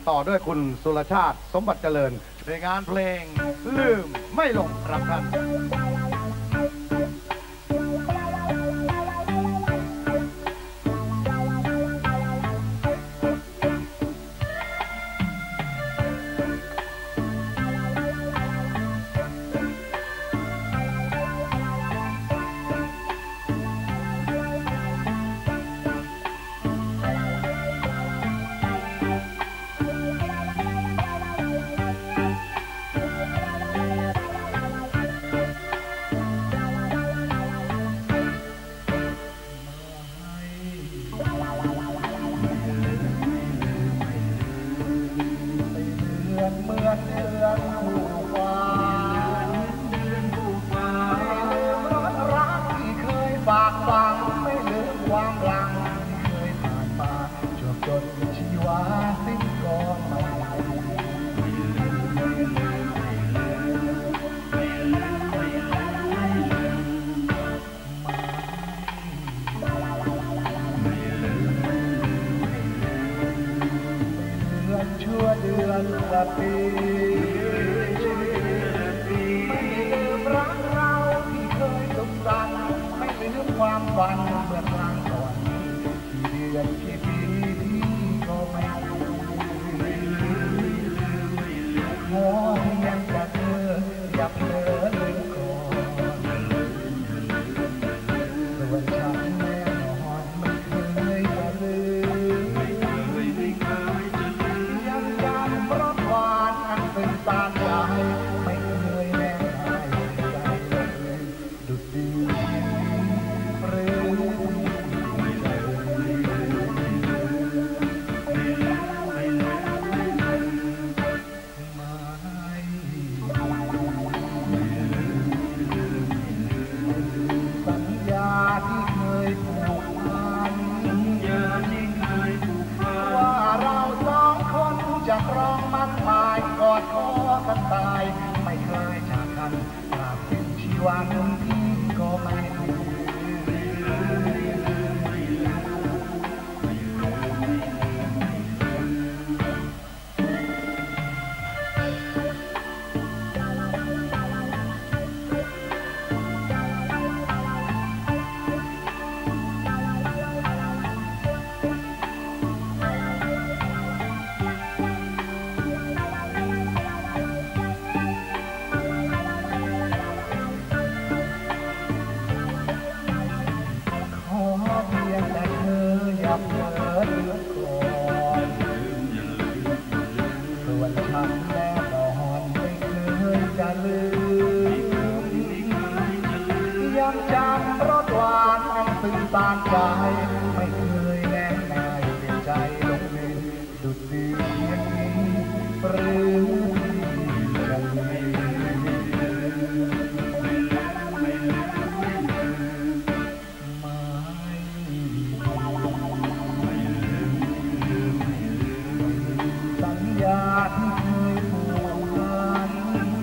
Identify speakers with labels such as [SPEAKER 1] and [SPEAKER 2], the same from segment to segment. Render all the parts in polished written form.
[SPEAKER 1] ต่อด้วยคุณสุรชาติสมบัติเจริญในงานเพลงลืมไม่ลงครับท่าน
[SPEAKER 2] ฝากฝังไม่ลืมความหลังที่เคยผ่านมาจวบจนชีวาสิ้นก็ไม่ชั่วเดือนละปีไม่ลืมรักเราที่เคยสุขสันต์ไม่ลืมความฝันเมื่อครั้งก่อนที่เดือนที่ปีที่ก็ไม่ขอเพียงจะเธออย่าเผลอลืมก่อนส่วนฉันแน่นอนไม่เคยจะลืมยังจำรสหวานอันเป็นตาใจไม่เคยแน่นายใจเลยดุดดีหรือสัญญาที่เคยผูกพันว่าเราสองคนจะครองมั่นหมายกอดคอกันตายไม่เคยจากกันตราบสิ้นชีวันที่ก็ไม่ส่วนฉันแน่นอนไม่เคยจะลืมยังจำรสหวานอันตื่นตาใจไม่เคยแน่นายเปลี่ยนใจลงดินดุดดีอย่างนี้หรือจะมีสัญญาที่เคยผูกพัน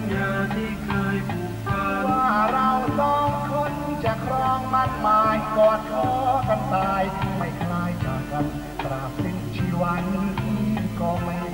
[SPEAKER 2] ว่าเราสองคนจะครองมั่นหมายกอดคอกันตายไม่คลายจากกันตราบสิ้นชีวันที่ก็ไม่